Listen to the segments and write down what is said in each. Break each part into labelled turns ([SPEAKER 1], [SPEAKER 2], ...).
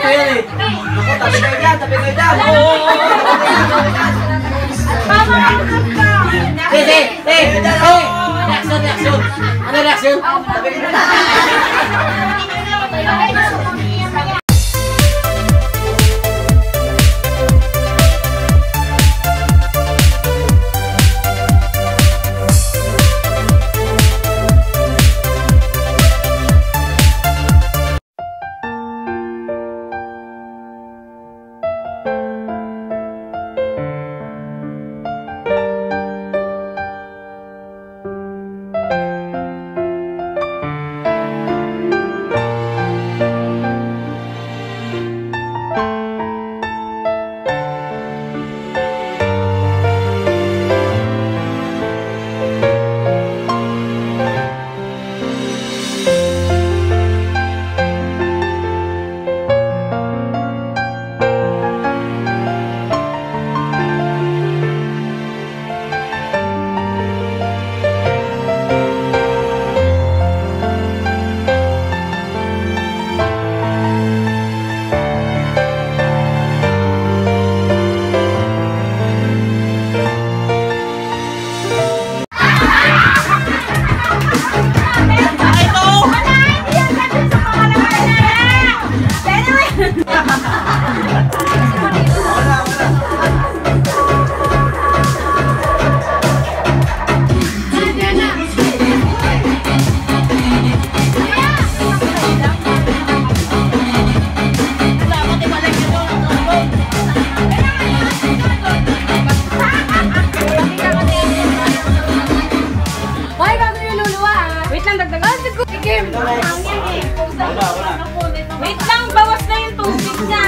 [SPEAKER 1] ko yan eh. Ako, tabi kayo dyan, tabi kayo dyan. Reaction. Ano reaction? Tabi kayo dyan.
[SPEAKER 2] Wait lang, bawas na yung tubig niya.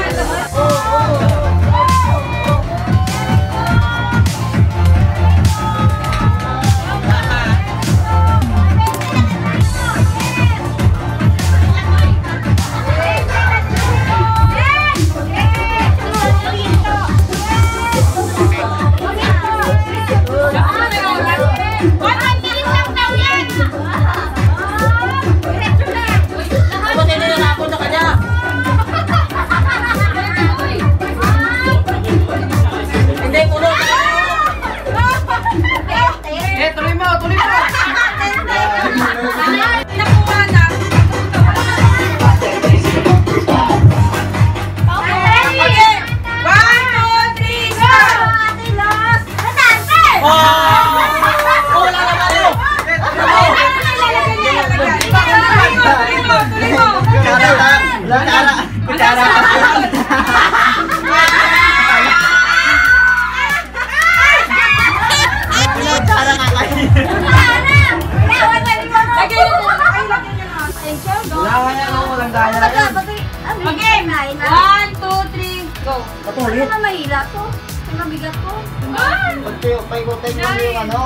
[SPEAKER 2] Mag-game! 1, 2, 3, go!
[SPEAKER 3] Ano na mahila to? Ano mabigat to?
[SPEAKER 4] Paikutin mo yung ano.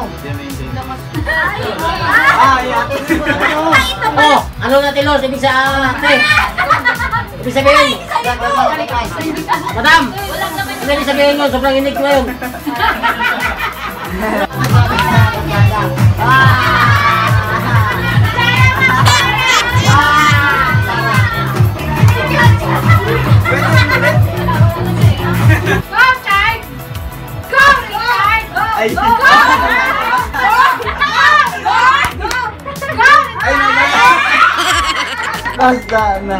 [SPEAKER 3] Ay,
[SPEAKER 4] ate, hindi ko na ano.
[SPEAKER 1] Oh, ano natin Los? Ibig sabihin. Madam! Ano ibig sabihin mo? Sobrang inig ko ngayon.
[SPEAKER 4] Basta na.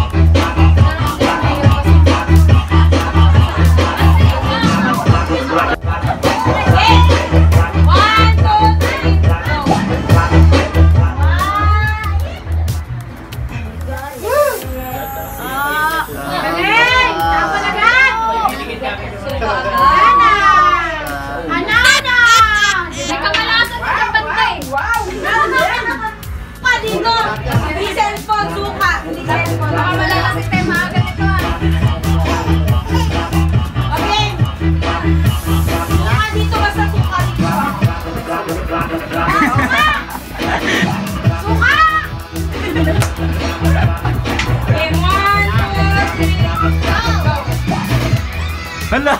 [SPEAKER 5] Hala!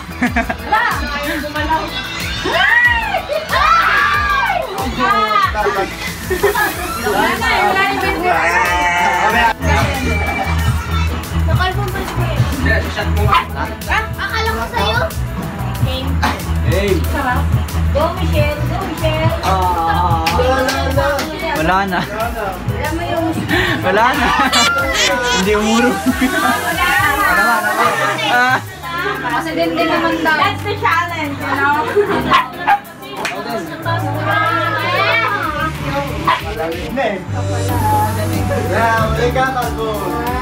[SPEAKER 3] Nakalpong pa siya. Akala ko sa'yo.
[SPEAKER 5] Hey!
[SPEAKER 3] Go, Michelle. Go, Michelle.
[SPEAKER 5] Wala na.
[SPEAKER 3] Alam mo yung...
[SPEAKER 5] Wala na. Hindi umuro.
[SPEAKER 3] Kasi din naman daw.
[SPEAKER 2] That's the challenge, you know?
[SPEAKER 4] Uli ka, Tago.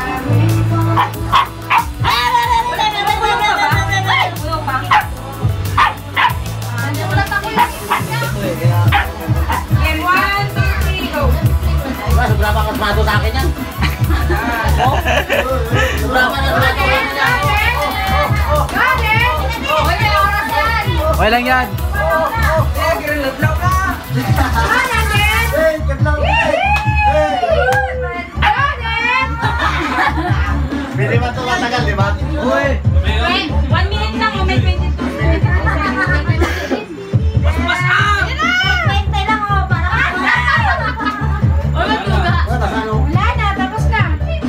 [SPEAKER 2] Game 1, 2, 3, go!
[SPEAKER 1] Diba, sobra pa kasmado sa akin yan. Sobra pa kasmado sa akin yan.
[SPEAKER 5] Okay lang yan.
[SPEAKER 4] Hey, kadlaw. Hey! Pili man ito matagal, di ba?
[SPEAKER 5] Uy!
[SPEAKER 2] 1 minute lang, o may 22 minutes.
[SPEAKER 3] Wala na, tapos na.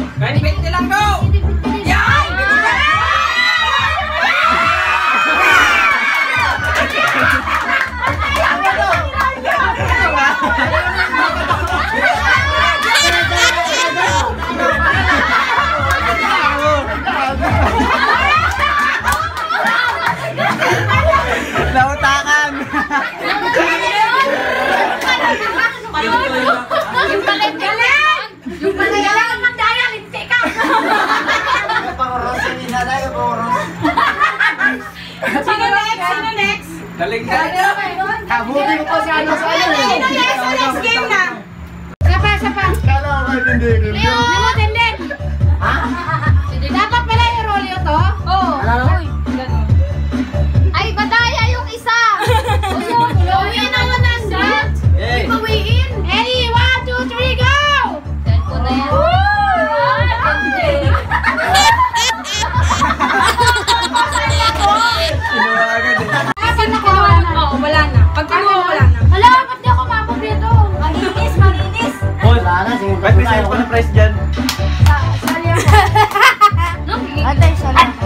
[SPEAKER 5] Nautakan!
[SPEAKER 3] Yung pala galing! Yung pala galing! Magdaya, lintik ka!
[SPEAKER 4] Yung pang-rosin ni nanay, yung pang-rosin.
[SPEAKER 2] Sino next? Sino next?
[SPEAKER 1] Kabuti mo pa si ano sa ano eh.
[SPEAKER 2] Sino next? Next game na!
[SPEAKER 3] Sapa.
[SPEAKER 4] Kala ko kayo hindi.
[SPEAKER 3] Leo! Leo, tenden!
[SPEAKER 1] Ha?
[SPEAKER 3] Dapat pala yung rolyo to? Oo.
[SPEAKER 1] Ano?
[SPEAKER 3] Ay, badaya yung isa! Uwiin na 100!
[SPEAKER 5] Hey!
[SPEAKER 3] Uwiin! Ready? 1, 2, 3, go! Send ko na yan.
[SPEAKER 5] Kinuha agad eh.
[SPEAKER 3] Pag nakuha na.
[SPEAKER 2] Oo, wala na. Pag kinuha, wala na.
[SPEAKER 3] Hala, ba't di ako mabog dito? Malinis, malinis!
[SPEAKER 1] Wala na, sige.
[SPEAKER 5] Ba't may sa'yo pa ng price dyan?
[SPEAKER 3] Sali ako. Atay, sali ako.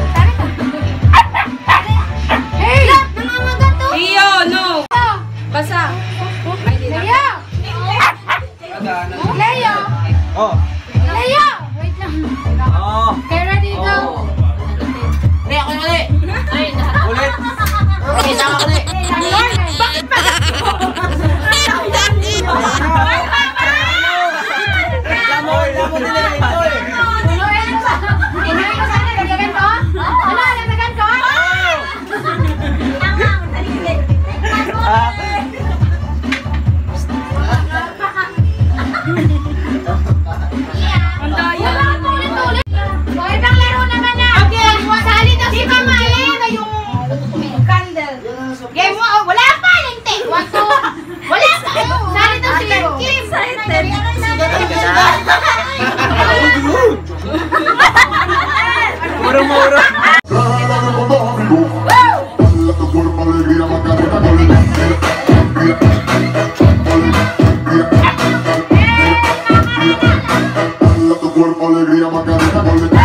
[SPEAKER 3] Hey! Namamagat to!
[SPEAKER 2] Leo, no! Basa. Ay, di na.
[SPEAKER 3] Leo! Leo!
[SPEAKER 5] Oh!
[SPEAKER 3] Leo! Wait lang.
[SPEAKER 5] Oh!
[SPEAKER 3] Okay, ready, go!
[SPEAKER 1] Hindi, ako yung ulit.
[SPEAKER 5] Ulit!
[SPEAKER 1] Okay, sama ko ulit.
[SPEAKER 3] Bakit pa?
[SPEAKER 5] Lamoy! Lamoy nila ito eh!
[SPEAKER 3] Inuwi ko sana, lagyan ko? Ano, lagyan ko?
[SPEAKER 5] Ah!
[SPEAKER 2] Ang daya.
[SPEAKER 3] Wala ako ulit-ulit. O, ibang laro naman na. Okay, sali daw si Mama. Ayan na yung candle. Game 1. Wala pa, lintik. 1, 2. Wala pa. Sali daw si Kim. Excited.
[SPEAKER 5] Muro-muro!
[SPEAKER 6] Alegría Macarena,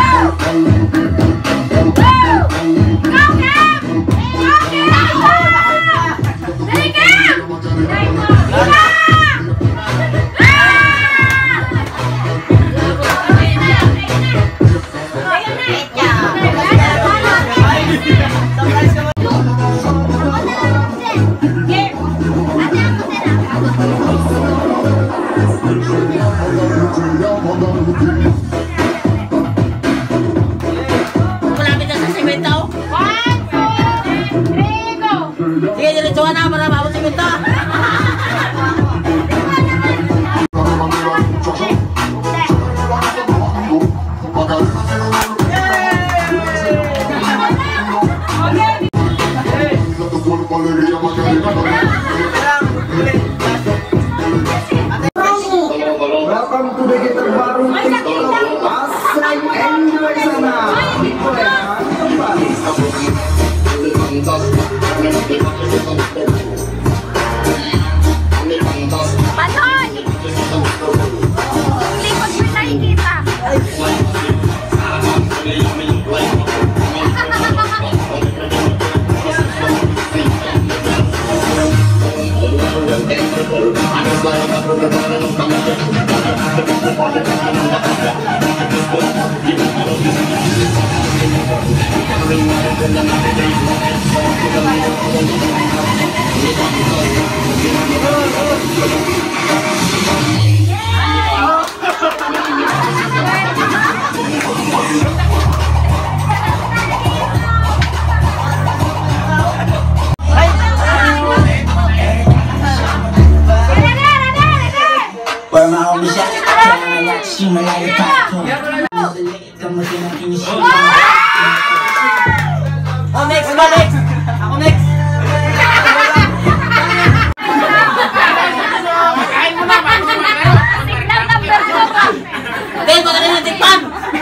[SPEAKER 1] Malapit na sa simento.
[SPEAKER 3] 1, 2, 3, go.
[SPEAKER 1] Sige, diretsuhan na para maabot simento.
[SPEAKER 6] Alegría Macarena, welcome to the Gitar Baru Asal enjoy sana.
[SPEAKER 3] Panoy! Likod mo nakikita.
[SPEAKER 6] Where my homies at? Trying to see my light popcorn.
[SPEAKER 5] Oh, next ba, next? Ako next.
[SPEAKER 2] Signal number 2 pa.
[SPEAKER 5] Okay, magaling yung tikpan.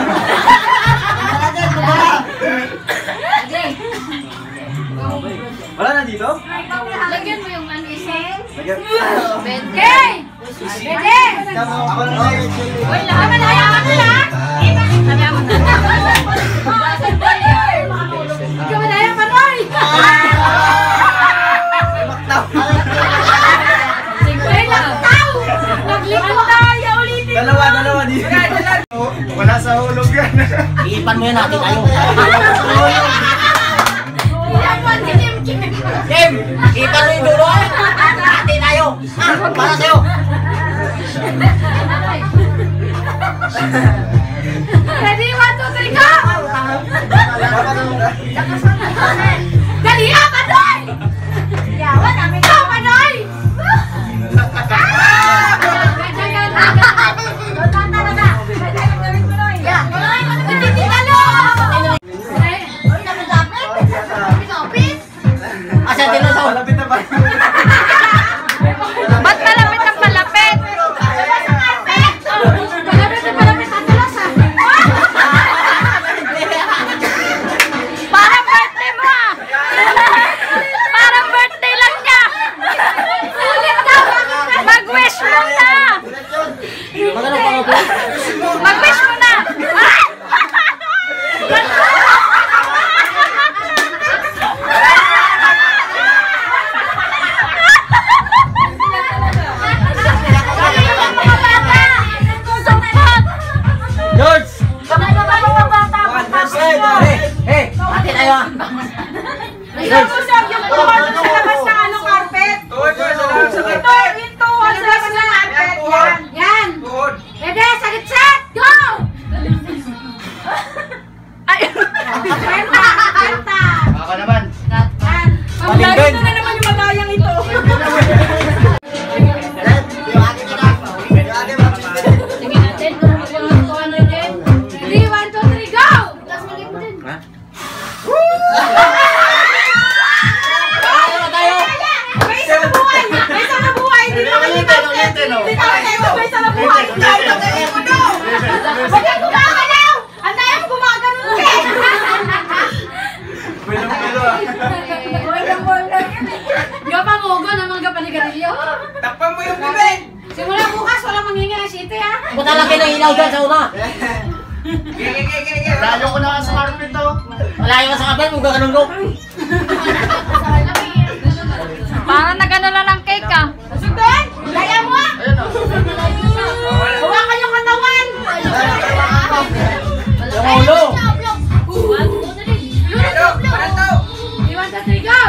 [SPEAKER 5] Wala na dito?
[SPEAKER 3] Lagyan mo yung ano isa.
[SPEAKER 5] Lagyan.
[SPEAKER 3] Okay! Ready?
[SPEAKER 4] Ako na lang.
[SPEAKER 3] Uy, lahat na ayaman nila. Ayaman na. Ikaw na ayaman, oy! Sige lang, tao! Nagliko tayo ulitin.
[SPEAKER 5] Dalawa dito.
[SPEAKER 4] Wala sa hulog yan.
[SPEAKER 5] Iipan mo yan natin tayo.
[SPEAKER 3] Iyaman si Kim Kim.
[SPEAKER 5] Kim, iipan mo yung dulo. Natin tayo. Para sa'yo.
[SPEAKER 3] Ready? 1, 2, 3, go! Dali ka, Panoy! Yawan, namin ka, Panoy!
[SPEAKER 5] Asa dilo sa
[SPEAKER 4] Malapit na ba?
[SPEAKER 2] Ba't malapit ang palapit? Parang birthday mo ah! Parang birthday lang niya! Mag-wish mo na!
[SPEAKER 5] Magano pa ako?
[SPEAKER 2] Mag-wish mo na!
[SPEAKER 5] George! Hey, natin tayo ah. George!
[SPEAKER 4] Ako naman.
[SPEAKER 5] Palinggan! Takpan mo yung bibig!
[SPEAKER 3] Simula bukas, wala manghingi ng city ha.
[SPEAKER 5] Buta lang kayo ng ilaw dyan sa una.
[SPEAKER 4] Lalo ko na sa carpet to.
[SPEAKER 5] Malayo ka sa kapal, huwag ka kanunggok.
[SPEAKER 2] Parang nagano lang ng cake ah.
[SPEAKER 3] Sugden, laya mo ah.
[SPEAKER 4] Ayun o.
[SPEAKER 3] Huwag kayong katawan.
[SPEAKER 5] Yung ulo.
[SPEAKER 3] Iwan sa 3, go.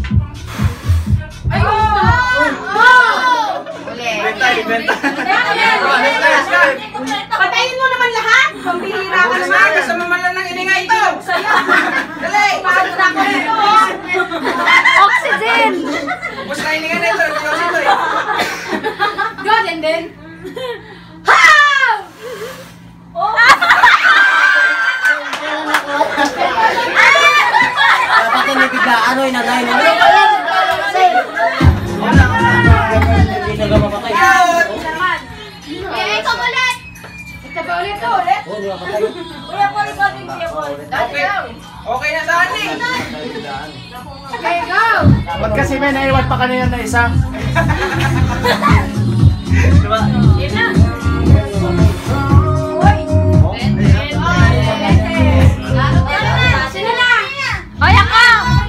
[SPEAKER 5] Inventa.
[SPEAKER 3] Patayin mo naman lahat. Pambihira ka naman.
[SPEAKER 5] Kasama man lang ng iningay ito.
[SPEAKER 3] Dali, pagod ako nito.
[SPEAKER 2] Oxygen!
[SPEAKER 5] Tapos na iningay na ito. Ito eh.
[SPEAKER 3] Go, Denden.
[SPEAKER 5] Dapat yung bigla, ano yung nanay mo? Hindi na gamapatay.
[SPEAKER 3] Eh, ikaw ulit. Ito ba ulit? Ito ulit?
[SPEAKER 5] Oo, di mapatay.
[SPEAKER 3] Kuya Paul, ikaw din, Kuya Paul.
[SPEAKER 5] Okay na sa ating.
[SPEAKER 3] Okay, go.
[SPEAKER 4] Ba't kasi may naiwan pa kanina na isa?
[SPEAKER 5] Diba?
[SPEAKER 3] Yun na. Uy. Sino na?
[SPEAKER 2] Hoy ako!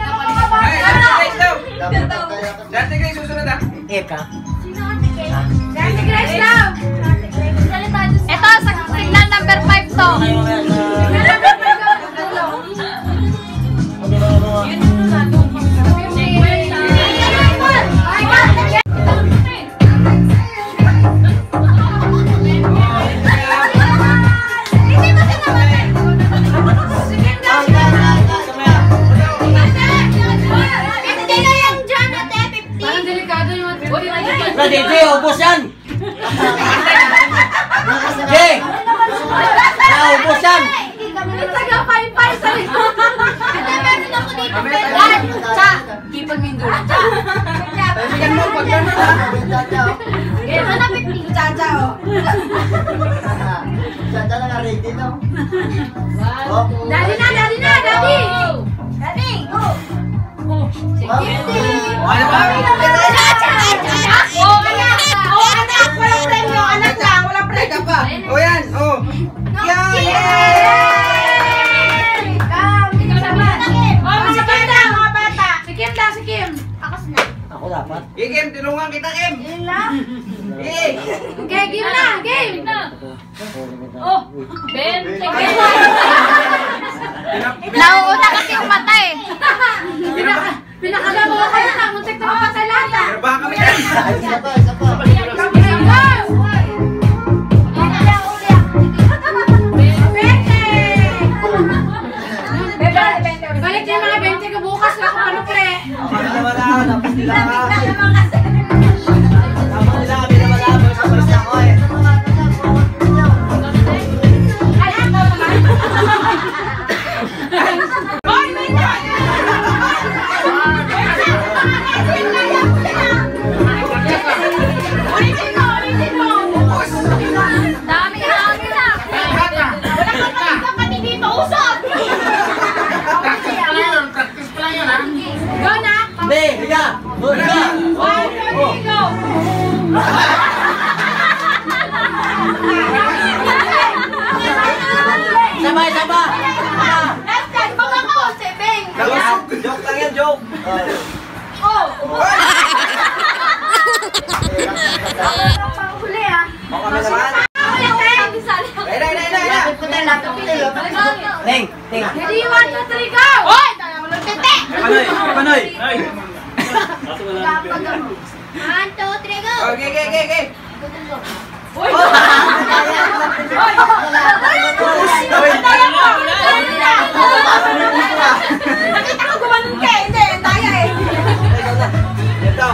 [SPEAKER 5] Dati kayo susunod ah. Eka.
[SPEAKER 3] Dante Grace daw.
[SPEAKER 2] Ito, signal number 5 to.
[SPEAKER 5] Kayo nga sa...
[SPEAKER 3] dito, Pedro. Cha, kipag mindul. Cha.
[SPEAKER 5] Bigyan mo, pag gano'n ha.
[SPEAKER 3] Ito na 50. Cha, oh.
[SPEAKER 4] Chacha na ready no?
[SPEAKER 3] Daddy na, Daddy. Daddy, go.
[SPEAKER 5] Ano ba?
[SPEAKER 3] Anak, walang premyo. Anak lang, walang premyo.
[SPEAKER 5] Teka pa. O yan, o. Yan!
[SPEAKER 3] Si Kim.
[SPEAKER 4] Ako dapat.
[SPEAKER 5] Kim, tulungan kita, Kim. Eh.
[SPEAKER 3] Okay, game na, game.
[SPEAKER 2] Oh, Ben, sige.
[SPEAKER 3] Nauuna kasi yung mata eh. Pinakala mo kayo na, muntik na mapatay lahat ah.
[SPEAKER 5] Pero baka kami yan.
[SPEAKER 4] Isa pa.
[SPEAKER 3] Balik yung mga 20 ko bukas na kung ano pre.
[SPEAKER 5] Wala, tapos nila ka. Tapos nila kami na wala. Basta ako eh.
[SPEAKER 3] Ay, ano naman? Hoy, may ulitin mo. Dami na. Wala ka pati dito, usap.
[SPEAKER 1] Practice pa lang yun, ha?
[SPEAKER 3] Go na.
[SPEAKER 5] Hindi, higa. Higa.
[SPEAKER 3] One, two, three, go.
[SPEAKER 5] Sabay.
[SPEAKER 3] Last time, baka ko, sebeng.
[SPEAKER 5] Joke lang yan, joke.
[SPEAKER 3] Oh. Huli ah.
[SPEAKER 5] Baka kami naman.
[SPEAKER 3] Huli tayo.
[SPEAKER 5] Lapit ko tayo. Ting.
[SPEAKER 3] Ready, 1, 2, 3, go. Hoy, tala mo ng tete.
[SPEAKER 5] Panoy.
[SPEAKER 3] 1, 2, 3, go.
[SPEAKER 5] Okay.
[SPEAKER 3] Hoy. Nakita ko gumanon ka. Hindi, tayo eh.
[SPEAKER 5] Ito.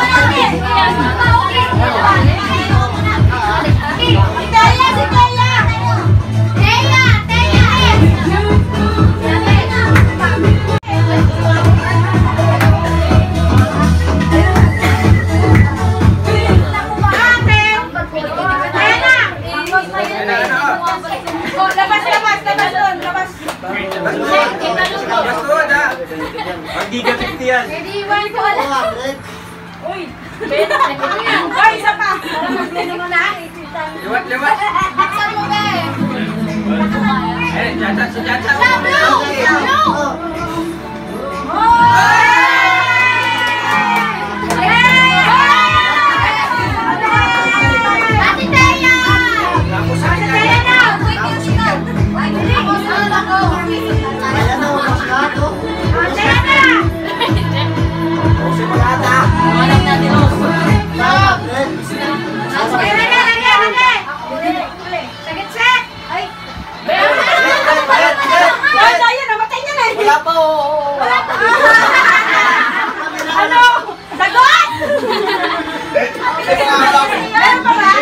[SPEAKER 5] Giga 50 yan.
[SPEAKER 3] Ready, 1, 2, 3.
[SPEAKER 2] Uy, Ben,
[SPEAKER 3] Hoy, isa pa. Ano mo na?
[SPEAKER 5] Liwat.
[SPEAKER 3] Buksan mo ba eh.
[SPEAKER 5] Si Chacha.
[SPEAKER 3] Ate Teya!
[SPEAKER 5] Tapos sa
[SPEAKER 3] Ate Teya na!
[SPEAKER 4] Ayan na, mas lato.
[SPEAKER 3] Ate Teya na!
[SPEAKER 5] Si Magata.
[SPEAKER 4] Stop, Red.
[SPEAKER 3] Sagit set! Ay!
[SPEAKER 5] Red.
[SPEAKER 3] Ayan, namatay niya na eh!
[SPEAKER 5] Wala pa,
[SPEAKER 3] Wala pa! Ano? Sagot! Meron pa ba?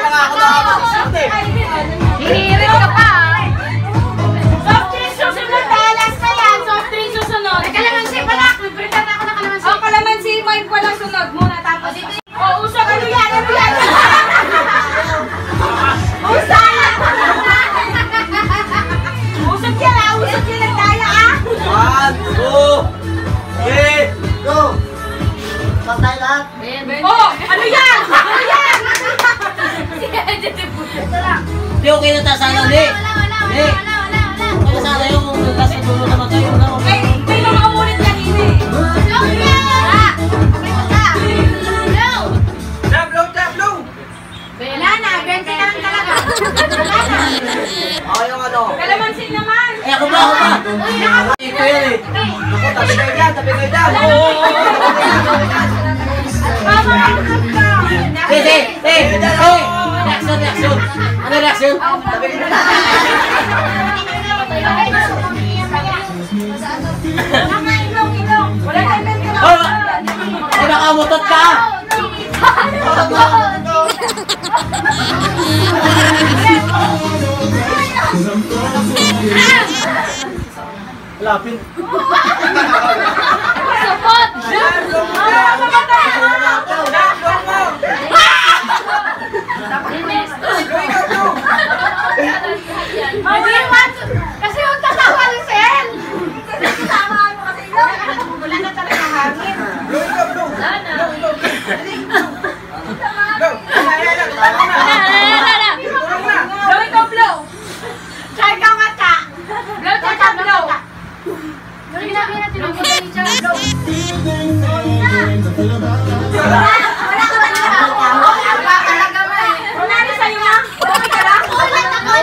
[SPEAKER 3] Hinihirit ka pa ah! Soft drink susunod! Talas na yan! Soft drink susunod! Ay, kalamansi pala! Nag-prepare na ako ng kalamansi! Oh, kalamansi mo yung walang sunod muna tapos oh, usap! Ano yan? Usap! Usap yan ah! Usap yan ang daya ah!
[SPEAKER 5] 1, 2, 3.
[SPEAKER 4] Go. Patay lahat.
[SPEAKER 3] Oh! Ano yan? Ano yan?
[SPEAKER 4] Ito lang.
[SPEAKER 5] Di okay na ta sana, di. Di. Okay na sana yung last na dulo naman tayo.
[SPEAKER 3] May mga ulit kanina eh.
[SPEAKER 5] Tablo.
[SPEAKER 3] Wala na, 20 lang talaga. Wala na.
[SPEAKER 5] Ako yung ano.
[SPEAKER 3] Kalamansi naman.
[SPEAKER 5] Eh, ako ba? Ito yan eh. Ako, tabi kayo dyan. Reaction. Ano reaction? Tabi kayo dyan.
[SPEAKER 3] Wala tayong
[SPEAKER 5] Oh, kinakamutot ka. Lapin.
[SPEAKER 2] Support!
[SPEAKER 3] Kasi yung tatawa ni Sel. Tatawa mo kasi yun. Wala na talaga hangin.
[SPEAKER 2] Gawin ko blow!
[SPEAKER 3] Try ka nga ta. Blow, try ka blow. Ginagawa natin ang magaling siya. Blow. Wala ka ba niya? Wala talaga ba eh. Wala na sa'yo na. Okay ka lang? Wala na ko.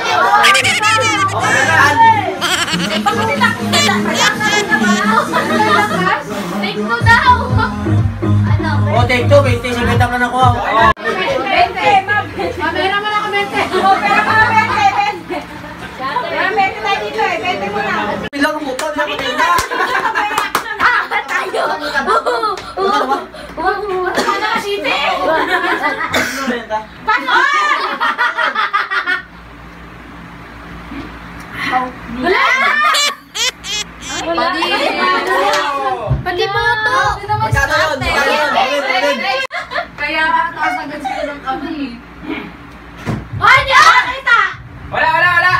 [SPEAKER 3] Take two daw. Ano?
[SPEAKER 5] O, take 2, 20, 50 naman ako.
[SPEAKER 3] 20. Mamera mo na ako 20. O, pera ka na 20. Pera 20 tayo dito eh. 20 mo na.
[SPEAKER 5] Bilang mo to, bilang mo tayo.
[SPEAKER 3] Ah, tayo. Ano na siti? Paano? Wala! Pati moto!
[SPEAKER 5] Magkano yun?
[SPEAKER 1] Kaya kakataas agad sila ng kami.
[SPEAKER 3] Ay, di ako nakita!
[SPEAKER 2] Wala!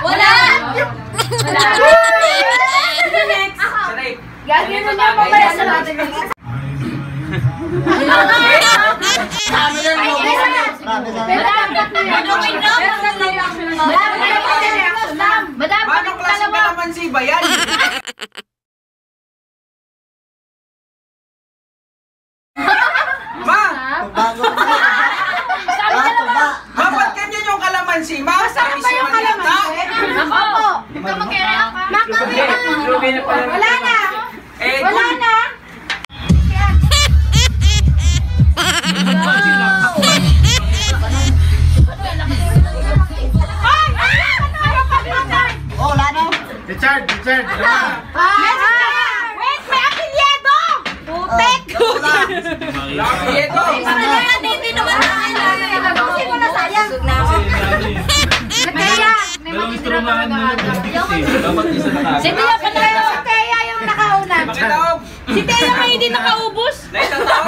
[SPEAKER 3] Next!
[SPEAKER 1] Gagawin mo niya mamaya sa natin.
[SPEAKER 5] Sabi na lang.
[SPEAKER 3] Madam,
[SPEAKER 7] Paano klase ka naman si Bayan? Ma!
[SPEAKER 4] Bago na.
[SPEAKER 7] Ma, ba't ganyan yung kalamansi? Ma, sabi si Manita.
[SPEAKER 3] Wala na!
[SPEAKER 7] Eh,
[SPEAKER 3] Wala na!
[SPEAKER 4] Oh, Lano.
[SPEAKER 6] Richard!
[SPEAKER 3] Wait, may apelyido! Putek!
[SPEAKER 7] laki ito.
[SPEAKER 3] Hindi naman tapusin mo na sayang. Kaya,
[SPEAKER 2] Si Tia pa na
[SPEAKER 3] si Teya yung nakauna.
[SPEAKER 7] Makitaog.
[SPEAKER 2] Si Tia may hindi nakaubos.
[SPEAKER 7] Naitataog.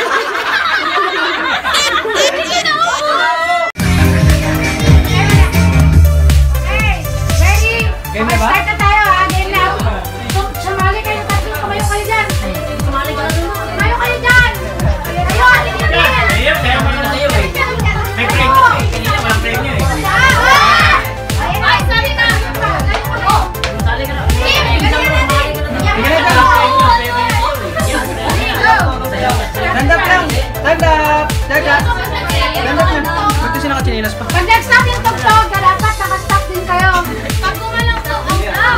[SPEAKER 3] Okay, ready?
[SPEAKER 7] Game na ba?
[SPEAKER 3] Start na tayo ha, game na. Sumali kayo, tatlo, tumayo kayo dyan. Tumayo kayo dyan. Tayo, halin nyo din.
[SPEAKER 5] May premium eh. Kanina walang premium eh.
[SPEAKER 3] Ay, sali na. Oh.
[SPEAKER 5] Sali ka na.
[SPEAKER 7] Dandap lang. Dandap. Dandap. Dandap na. Ba't kasi nakachinilas pa?
[SPEAKER 3] Pag nag-stop yung tugtog, dapat naka-stop din kayo. Pag gumalang to,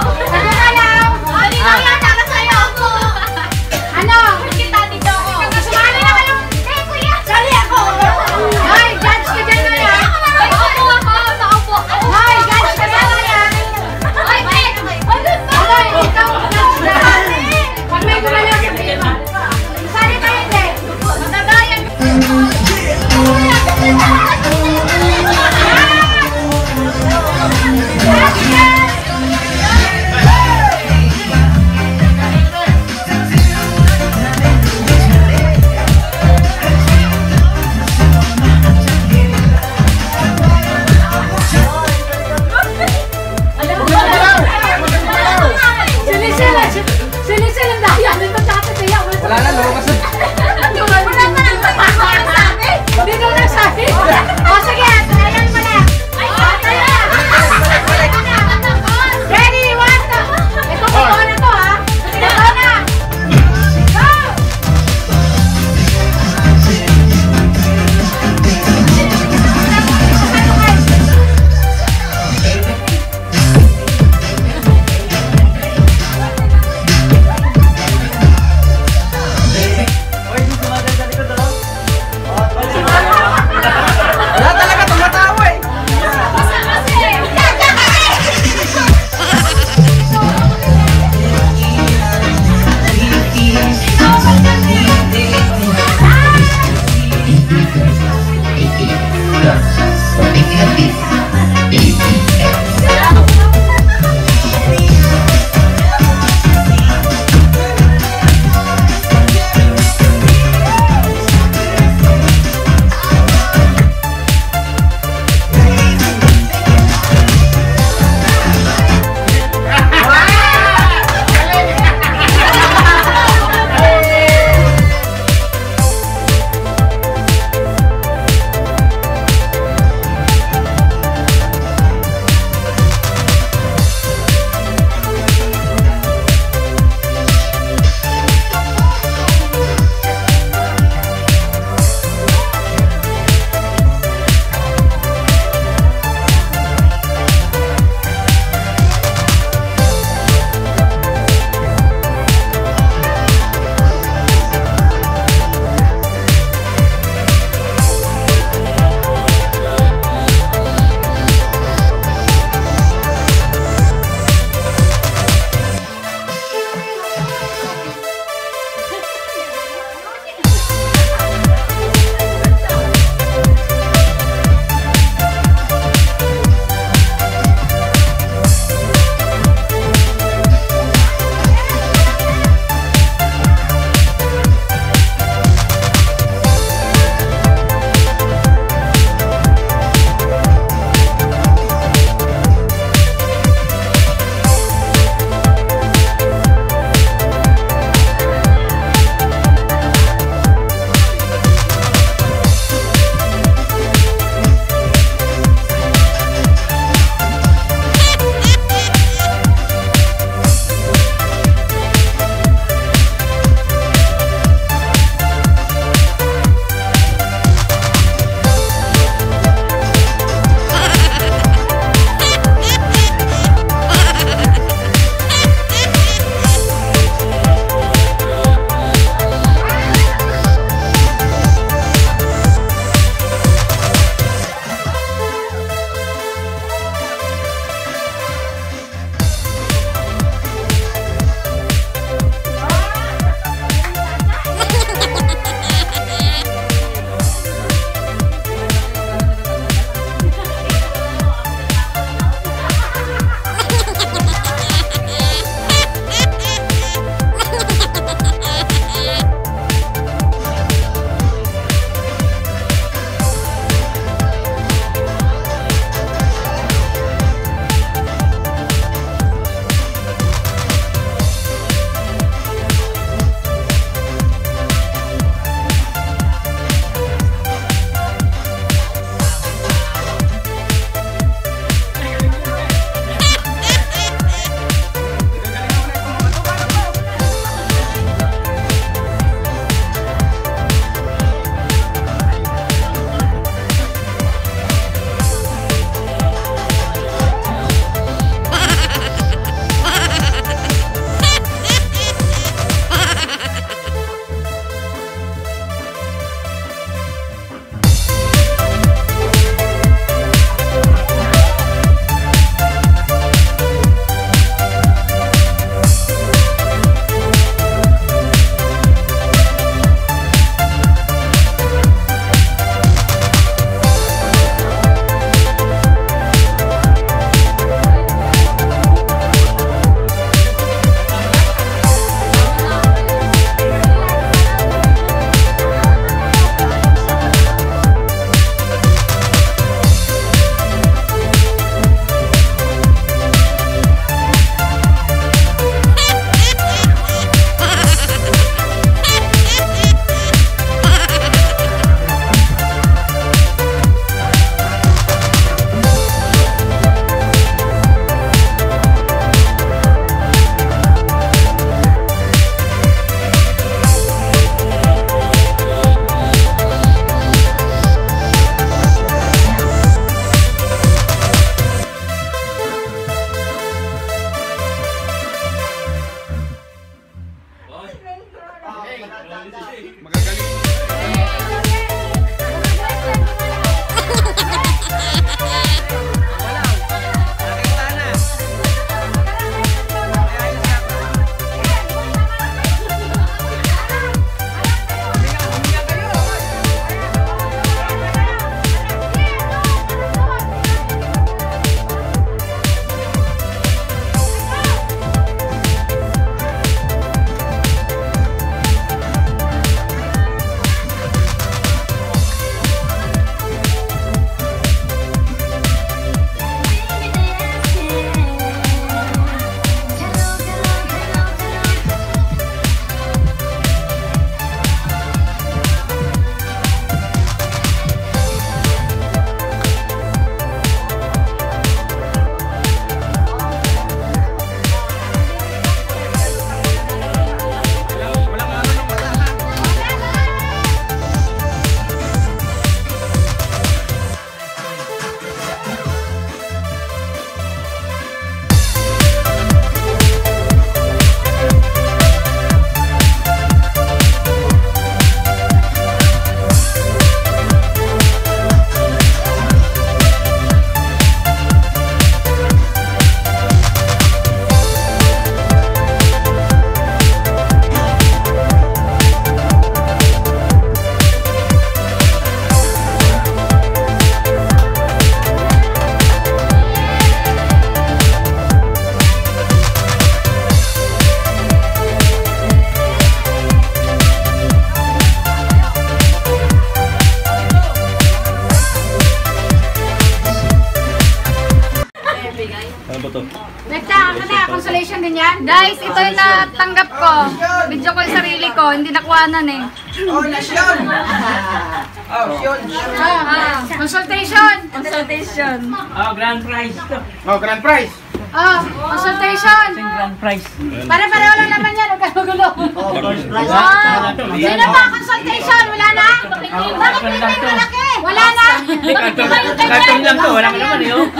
[SPEAKER 3] yan?
[SPEAKER 2] Guys, ito yung natanggap ko. Video ko yung sarili ko, hindi nakuhanan eh.
[SPEAKER 7] Oh, nasyon! Oh, yun.
[SPEAKER 3] Consultation.
[SPEAKER 2] Consultation.
[SPEAKER 5] Oh, grand prize to.
[SPEAKER 1] Oh, grand prize.
[SPEAKER 3] Consultation.
[SPEAKER 5] Grand prize.
[SPEAKER 3] Pare-pareho lang naman yan. Huwag kayo magulo.
[SPEAKER 4] Oh, first prize.
[SPEAKER 3] Sino ba? Consultation. Wala na? Bakit may malaki? Wala na?
[SPEAKER 5] Karton lang to, wala ka naman eh. Oh.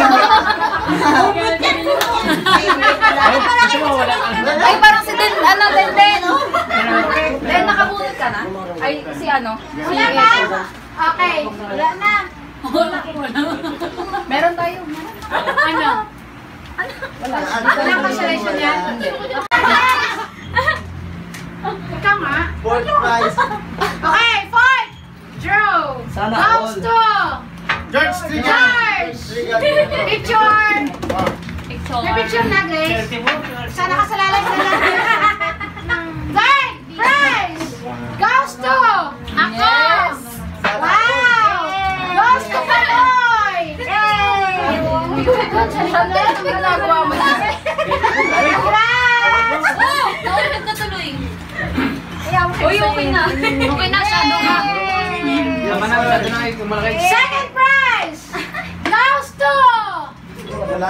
[SPEAKER 2] Ay, parang si Den, Den. Den, nakabunot ka na? Ay, si ano?
[SPEAKER 3] Wala na? Okay. Wala na.
[SPEAKER 2] Meron tayo.
[SPEAKER 3] Ano? Walang consolation yan? Ikaw nga.
[SPEAKER 4] Fourth prize.
[SPEAKER 3] Okay, fourth. Drew.
[SPEAKER 5] Sana
[SPEAKER 3] Goes
[SPEAKER 5] all.
[SPEAKER 3] to
[SPEAKER 1] George Strigan.
[SPEAKER 3] George. Picture. May picture na, Grace. Sana kasalalay sa lahat. Third prize goes to ako. Wow. Goes to Panoy. Yay. Ano ginagawa mo na? Congrats.
[SPEAKER 2] Naulad na tuloy. Uy, okay na. Okay na, shadow ka.
[SPEAKER 7] Naman na, masyado na ito, malaki.
[SPEAKER 3] Second prize goes to
[SPEAKER 4] Wala.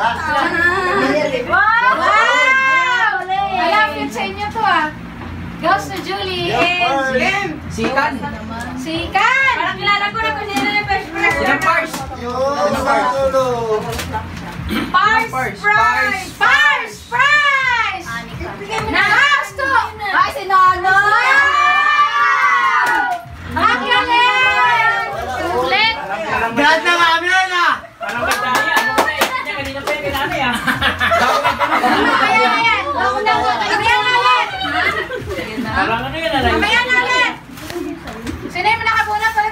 [SPEAKER 3] wow. Malapit sa inyo to ah. Goes to Julie and
[SPEAKER 7] Slim! Sikan!
[SPEAKER 3] Sikan.
[SPEAKER 2] Parang kilala ko na kung sino yung first prize.
[SPEAKER 7] Silang Pars!
[SPEAKER 4] Yun, nakatulo.
[SPEAKER 3] Pars
[SPEAKER 7] Pars,
[SPEAKER 3] prize. Pars prize. Goes to ay si Nono. Ang galing. Ulit.
[SPEAKER 1] Lahat na kami na.
[SPEAKER 5] Parang magdaya. Kanina pa yung kinami ah.
[SPEAKER 3] Mamaya na yan. Mamaya na ulit.
[SPEAKER 5] Parang ano yun alay.
[SPEAKER 3] Mamaya na ulit. Sino yung nakabuna pa?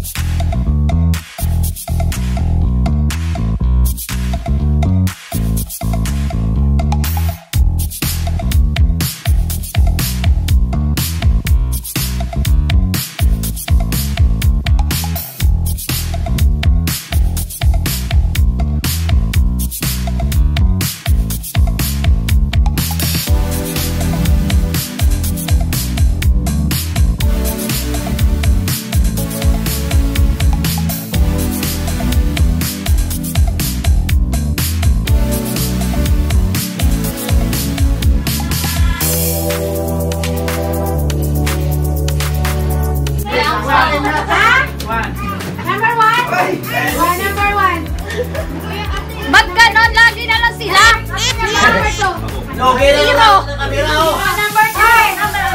[SPEAKER 3] Number one? Number one.
[SPEAKER 2] Ba't ganon? Lagi na lang sila.
[SPEAKER 3] Number two.
[SPEAKER 4] Okay na lang sa kamera, oh.
[SPEAKER 3] Number three.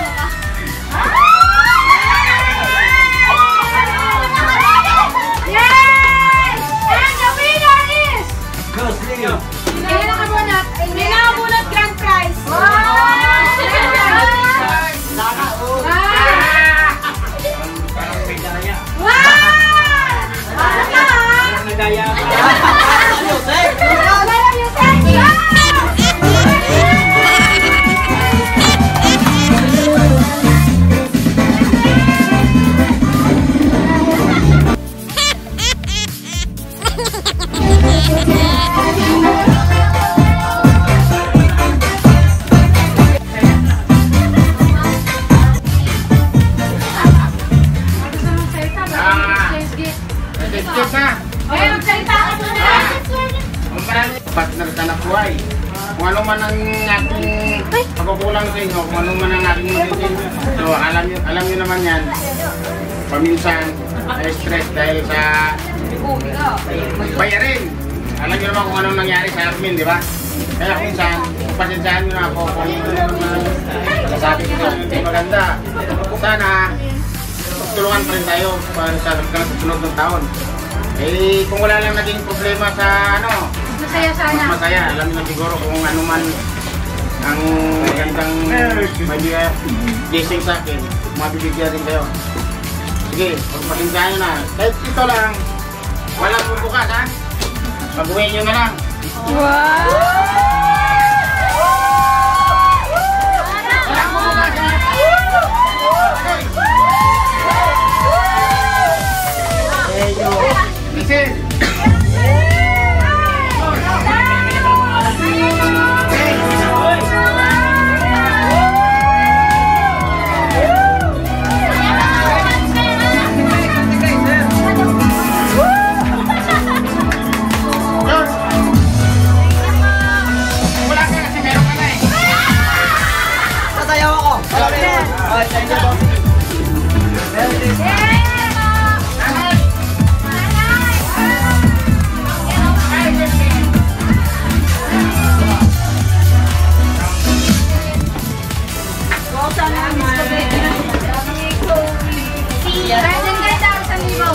[SPEAKER 3] Yes! And the winner is...
[SPEAKER 4] Go, Slim.
[SPEAKER 3] Hindi nakabunot. Hindi nakabunot grand prize. Wow!
[SPEAKER 4] Sana, oh.
[SPEAKER 5] Parang may daya.
[SPEAKER 3] Wow! Ano ka, ha?
[SPEAKER 5] Parang nagaya ka.
[SPEAKER 3] Wala yung thank you!
[SPEAKER 1] Nag-skip na.
[SPEAKER 3] Okay, magsalita ka muna.
[SPEAKER 1] Ang marami. Partner ka na buhay. Kung ano man ang aking pagkukulang sa inyo, kung ano man ang aking ulitin. So, alam nyo naman yan. Paminsan, stress dahil sa bayarin. Alam nyo naman kung anong nangyari sa Armin, di ba? Kaya minsan, pasensyahan nyo na ako kung sasabi ko sa hindi maganda. Sana, tulungan pa rin tayo para sa sunod ng taon. Eh, kung wala lang naging problema sa ano,
[SPEAKER 3] Masaya sana.
[SPEAKER 1] mas masaya. Alam niyo siguro kung ano man ang magandang may blessing sa akin, mabibigyan din kayo. Sige, pagpasensyahan nyo na. Kahit ito lang, walang bubukas ha. Pag-uwi nyo na lang. Walang bubukas ha. Listen.
[SPEAKER 5] Thank you, boss.
[SPEAKER 3] Present kayo tayo sa libo.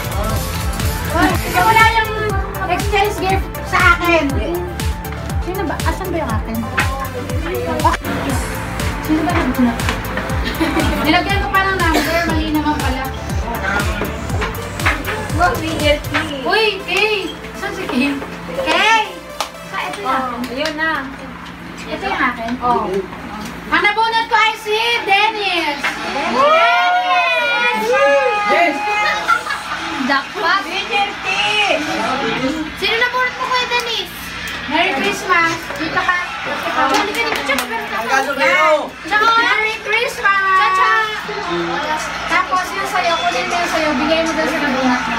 [SPEAKER 3] Wala yung exchange gift sa akin. Sino ba? Asan ba yung akin? Sino ba nag-block? Nilagyan ko pa ng number, mali naman pala. Uy, Kay! Saan si Kay? Kay! Ito yung akin.
[SPEAKER 2] Ayun na.
[SPEAKER 3] Ito yung akin? Oo. Ang nabunot ko ay si Dennis!
[SPEAKER 7] Yes!
[SPEAKER 2] Jackpot.
[SPEAKER 3] Sino nabunot mo kay Dennis? Merry Christmas! Dito ka! Balik ka dito, tsaka meron ka. Tsaka Merry Christmas! Tsaka! Tapos yung sayo, kunin mo yung sayo, bigay mo doon sa nabunot mo.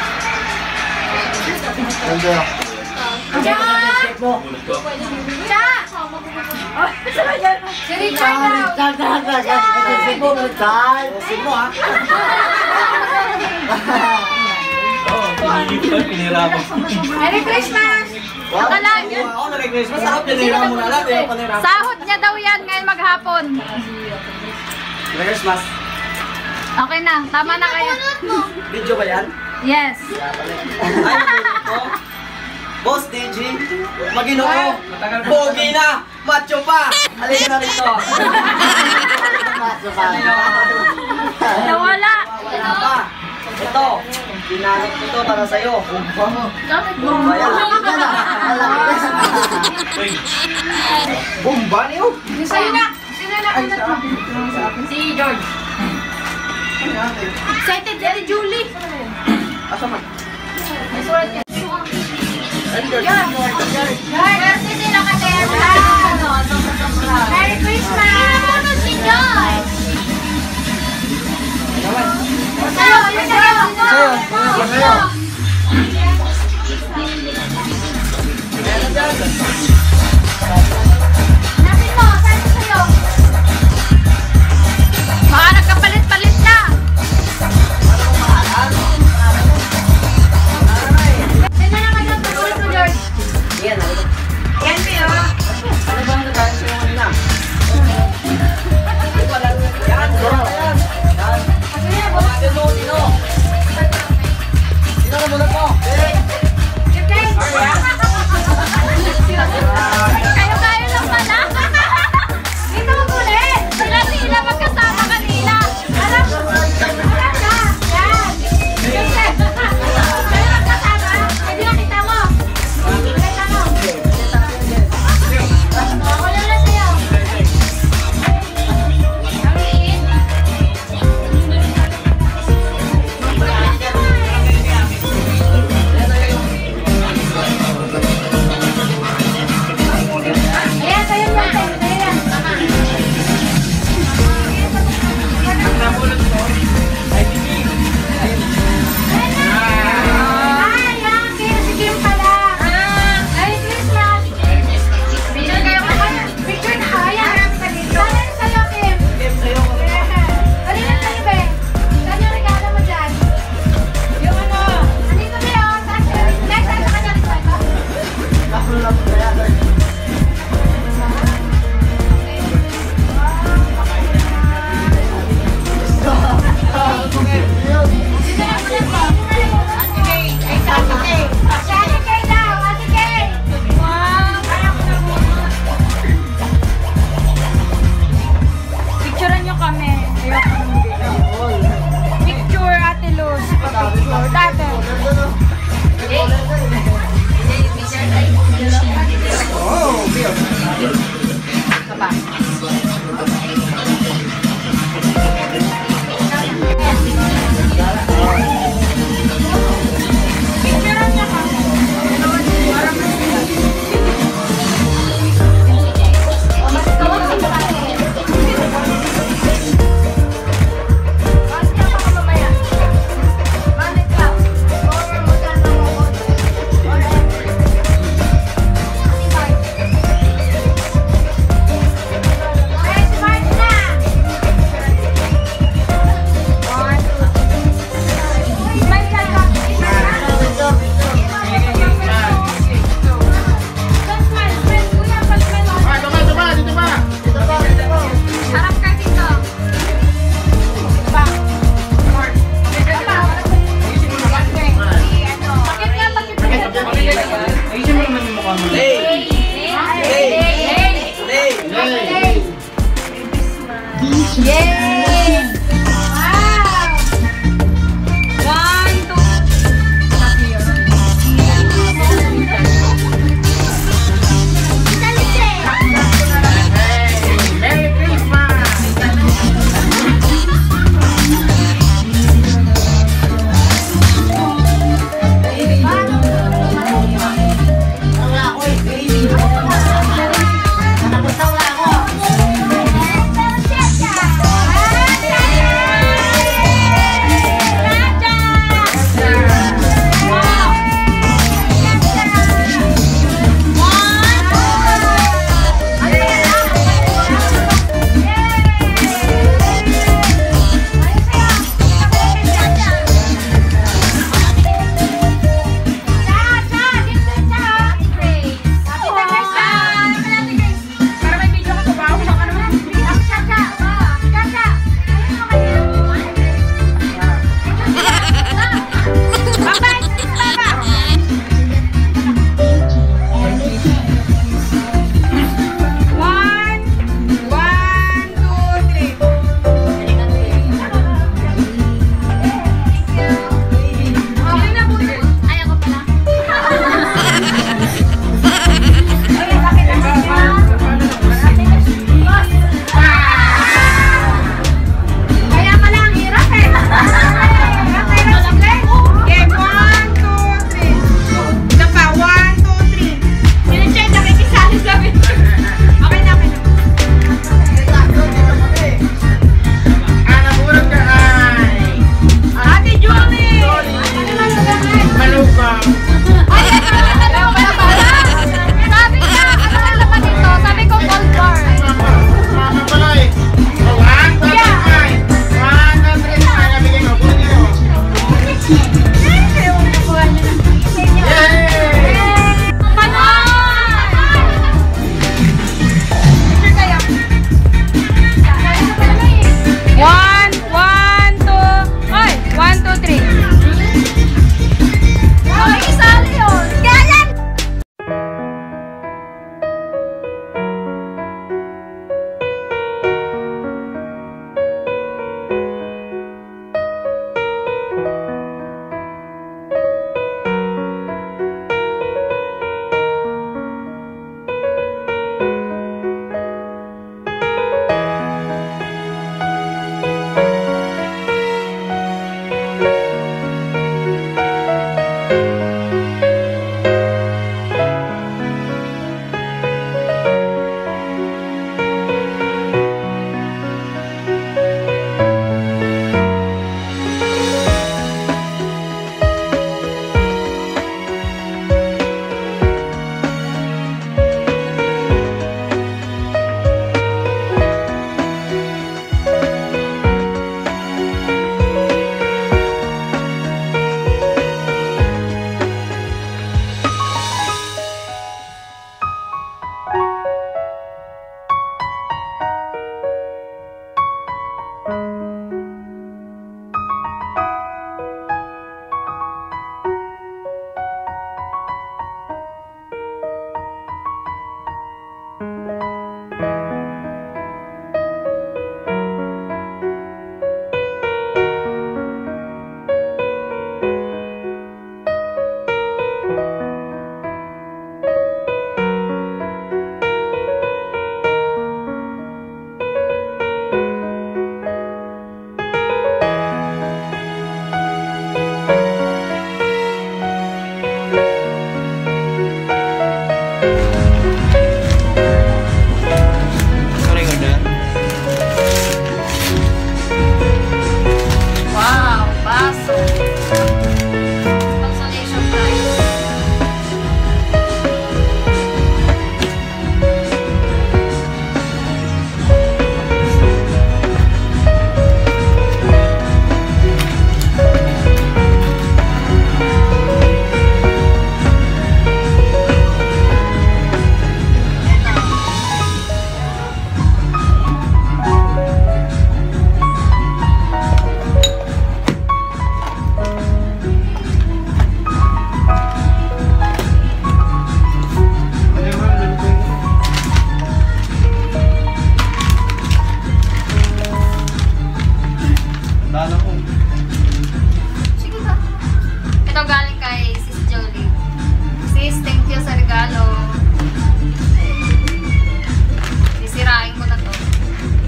[SPEAKER 3] Tsaka! Tsaka! Si Richard daw! Merry Christmas!
[SPEAKER 2] Baka lang.
[SPEAKER 5] Ako nag-Christmas. Sarap pinira mo na lang.
[SPEAKER 2] Sahod niya daw yan ngayon maghapon.
[SPEAKER 5] Christmas.
[SPEAKER 2] Okay na, tama na kayo.
[SPEAKER 5] Video ba yan?
[SPEAKER 2] Yes.
[SPEAKER 5] Ay, ito. Boss DJ, Maginoo, pogi na, macho pa. Halika na rito.
[SPEAKER 2] Nawala.
[SPEAKER 5] Wala pa. Ito, binalot ko to para sa'yo. Bomba yan.
[SPEAKER 7] Bomba niyo!
[SPEAKER 3] Yung sayo na! Sino na pinat mo? Si George. Excited na ni Julie.
[SPEAKER 5] Asa man?
[SPEAKER 3] May surat yan. George! Merry sino ka kaya? Merry Christmas! Si George! Sayo! Yung sayo! Sayo! Hanapin mo! Saan yung sayo?
[SPEAKER 2] Baka nagkapalit-palit na.
[SPEAKER 3] Sino na kayo sa surat mo, George?
[SPEAKER 5] Yan,
[SPEAKER 3] Yan, Pio.
[SPEAKER 5] ano bang nagkakas yung kanina?
[SPEAKER 2] Yay! Wow! 1, 2.
[SPEAKER 1] Merry Christmas!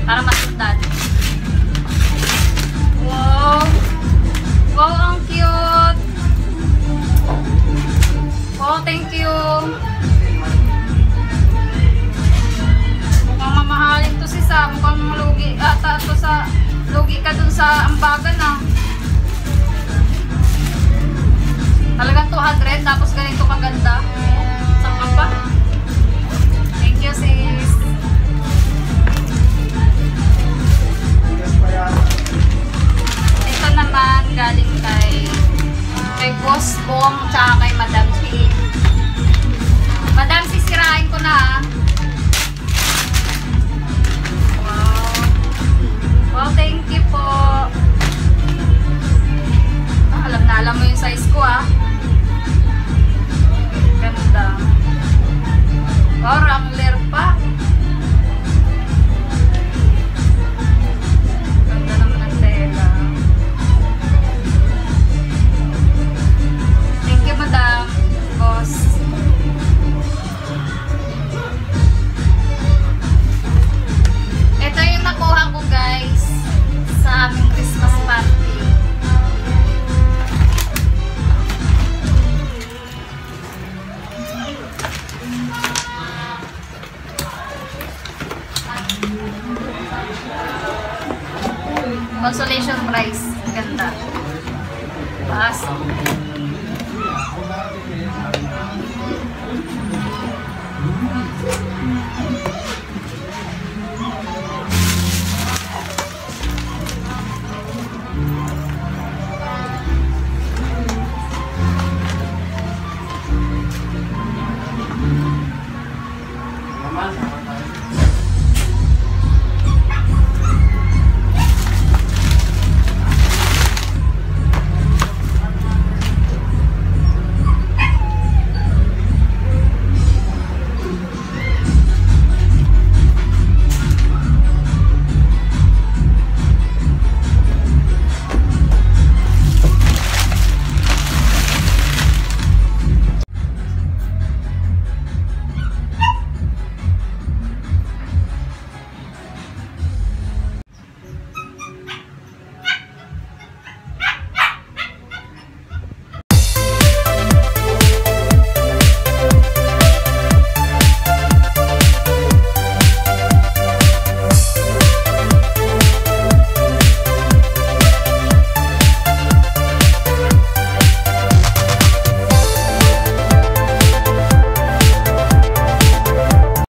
[SPEAKER 2] Para masundan. Wow! Wow, ang cute! Wow, thank you! Mukhang mamahalin to si Sam. Mukhang lugi ata to sa... Lugi ka dun sa ambagan ah. Talagang 200 tapos ganito kaganda. Saan ka pa? Thank you sis. Ito naman galing kay Boss Bong tsaka kay Madam C. Madam, sisirain ko na. Wow. Wow, thank you po. Alam na alam mo yung size ko ah. Ganda. Wow, Wrangler pa. Ganda naman ang tela. Thank you, Madam. Boss. Ito yung nakuha ko guys sa aming Christmas party. Consolation prize. Ganda. Taas.